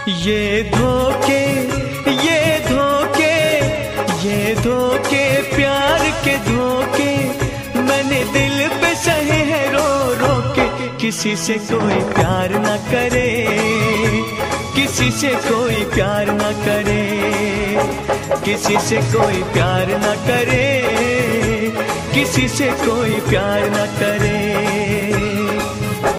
ये धोखे, ये धोखे, ये धोखे, प्यार के धोखे मैंने दिल पे सहे हैं रो रो के। किसी से कोई प्यार न करे, किसी से कोई प्यार न करे, किसी से कोई प्यार न करे, किसी से कोई प्यार न करे।